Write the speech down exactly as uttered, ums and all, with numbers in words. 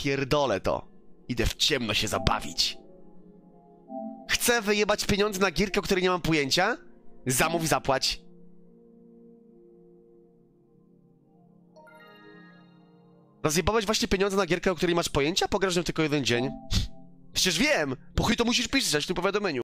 pierdolę to. Idę w ciemno się zabawić. Chcę wyjebać pieniądze na gierkę, o której nie mam pojęcia? Zamów, zapłać. Rozjebałeś właśnie pieniądze na gierkę, o której masz pojęcia? Pograsz nią tylko jeden dzień. Przecież wiem! Po chuj to musisz pisać w tym powiadomieniu.